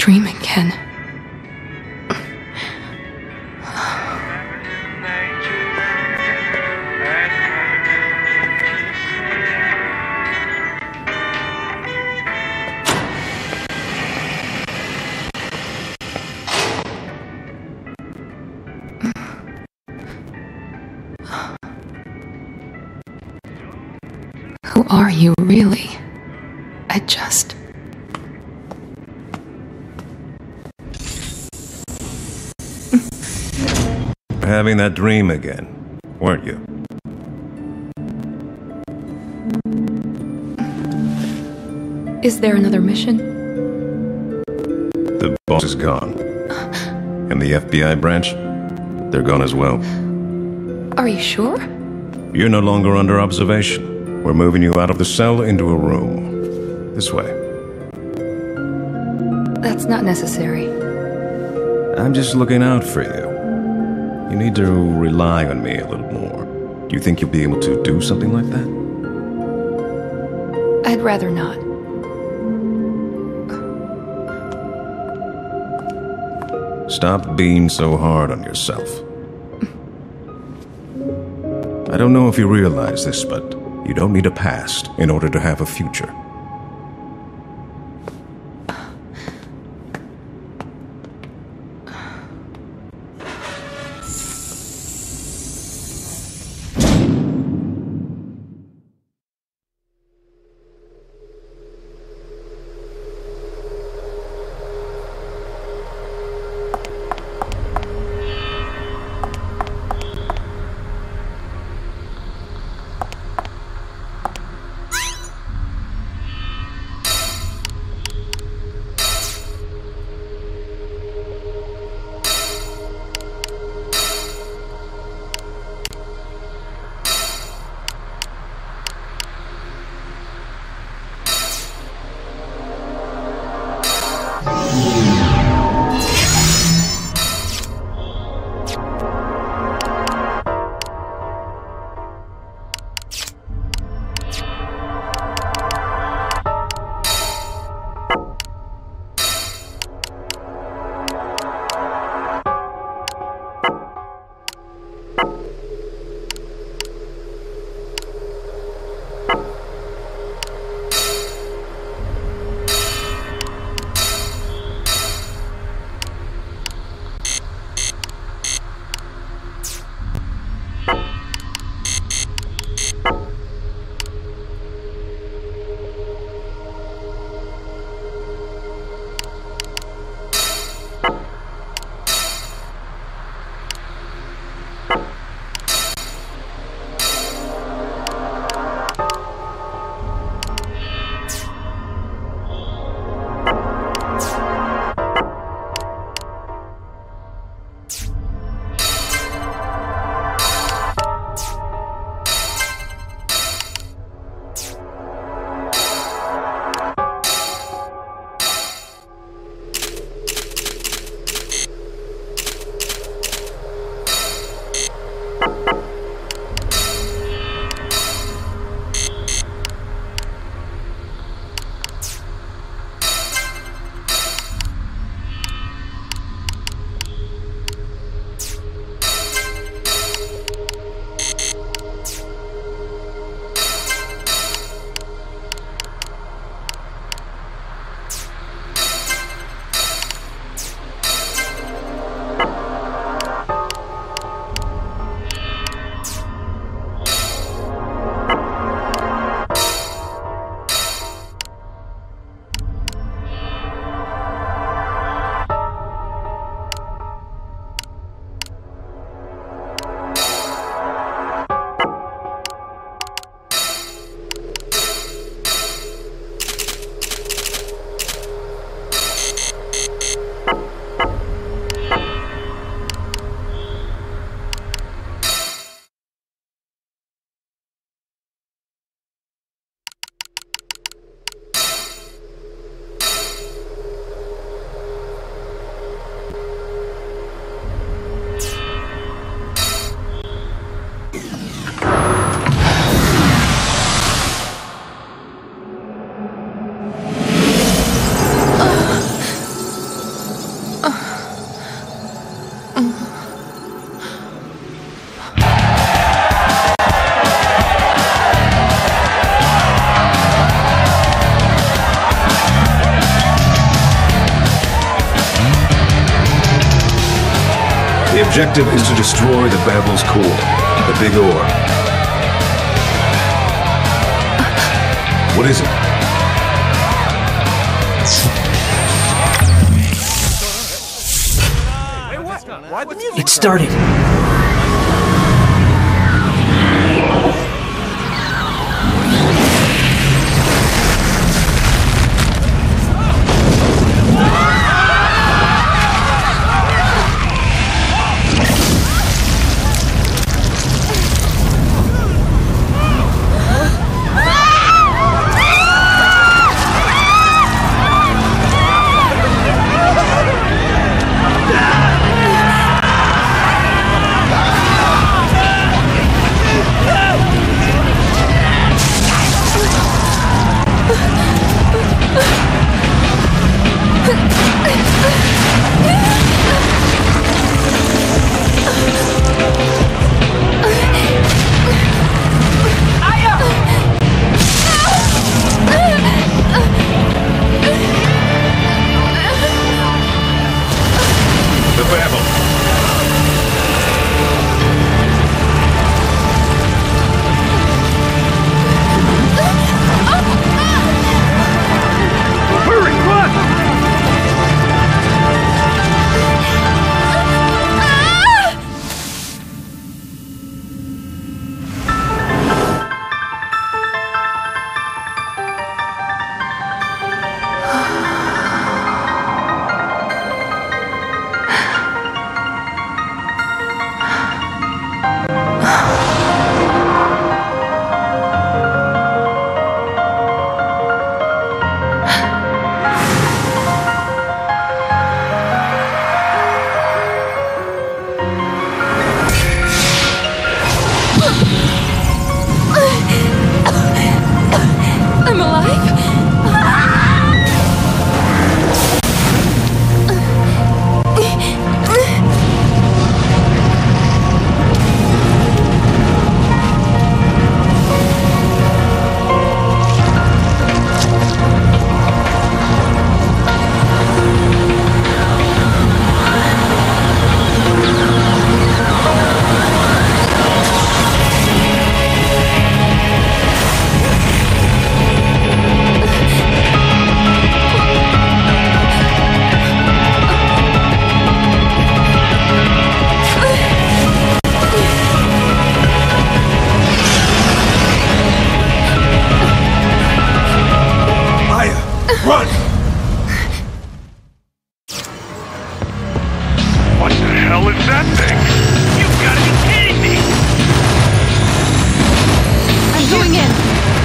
dream again. Who are you, really? I just... Having that dream again, weren't you? Is there another mission? The boss is gone. And the FBI branch? They're gone as well. Are you sure? You're no longer under observation. We're moving you out of the cell into a room. This way. That's not necessary. I'm just looking out for you. You need to rely on me a little more. Do you think you'll be able to do something like that? I'd rather not. Stop being so hard on yourself. I don't know if you realize this, but you don't need a past in order to have a future. objective is to destroy the Babel's core, the big orb. What is it? It started. Run! What the hell is that thing? You've got to be kidding me! I'm going in.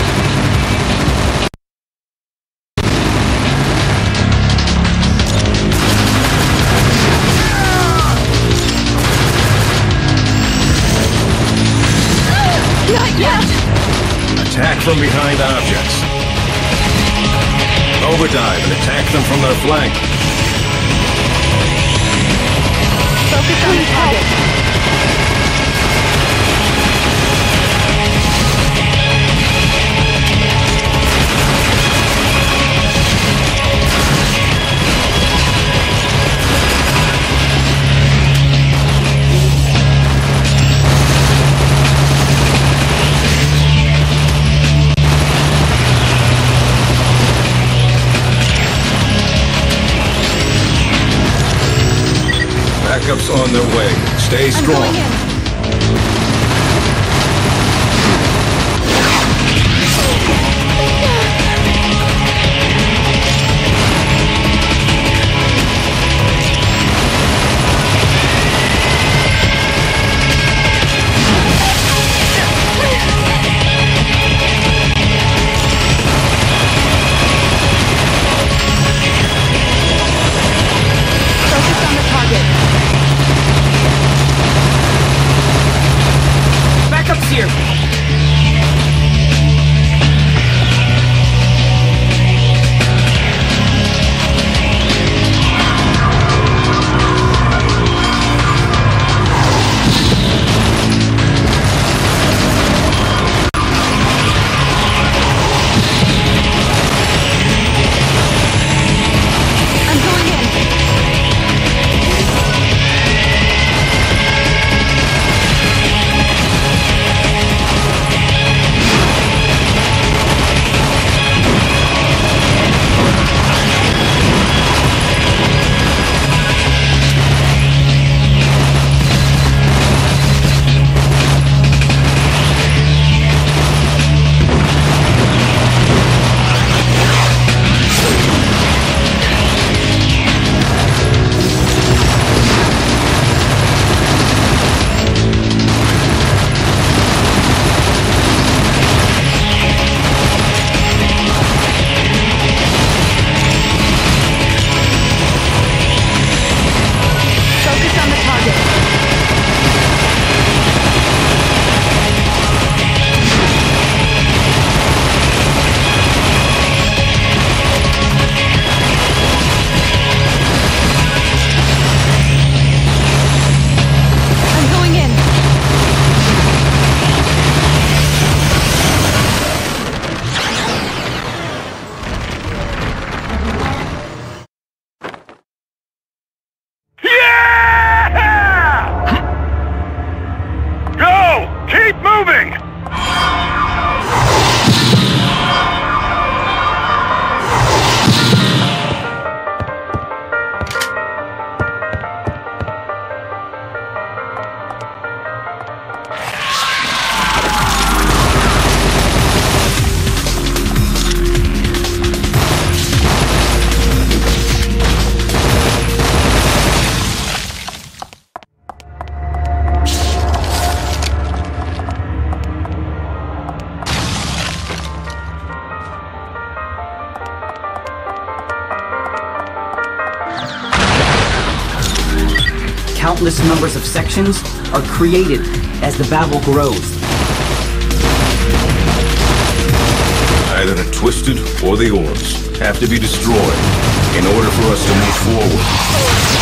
Not yet! Attack from behind objects. Overdive and attack them from their flank. Focus on the target. Backups on their way. Stay strong. I'm going in. Focus on the target. countless numbers of sections are created as the battle grows. Either the Twisted or the Orbs have to be destroyed in order for us to move forward.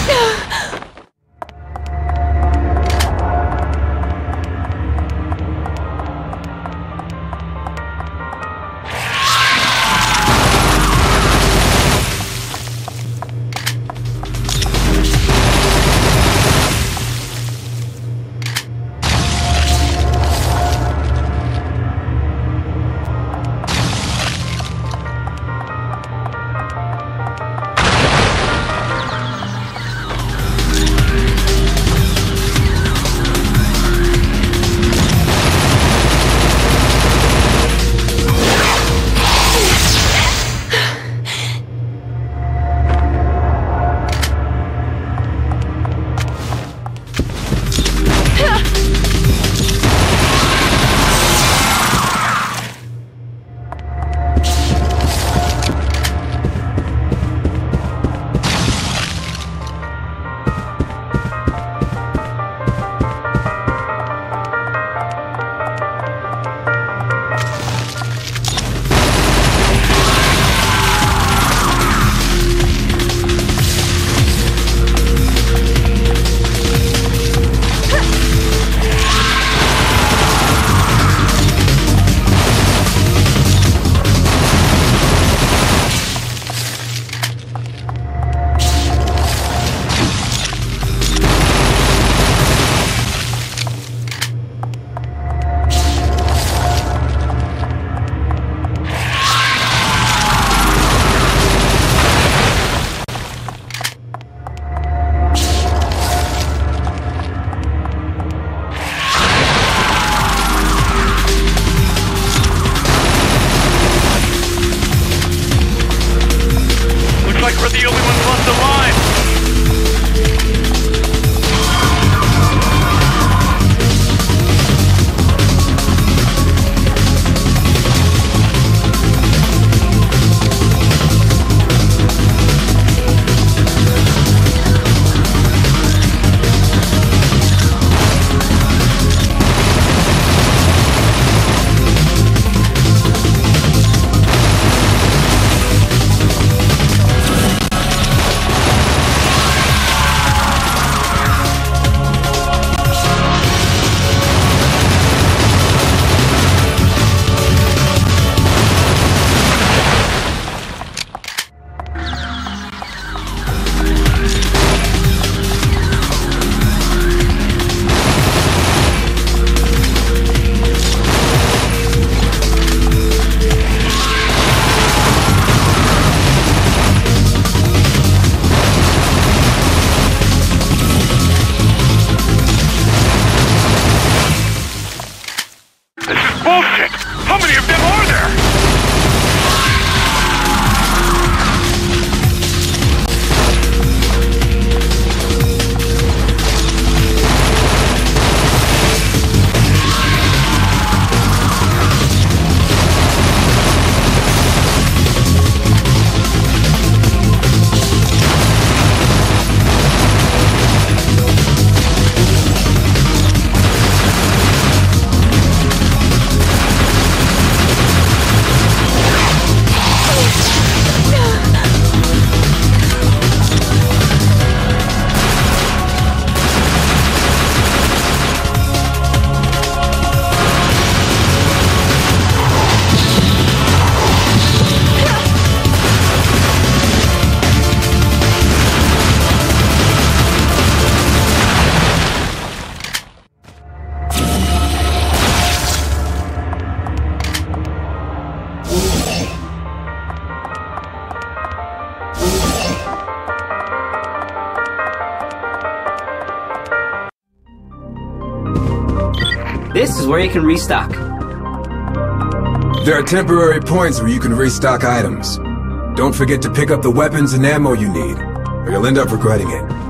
We're the only ones left alive! Bullshit! How many of them are there? This is where you can restock. There are temporary points where you can restock items. Don't forget to pick up the weapons and ammo you need, or you'll end up regretting it.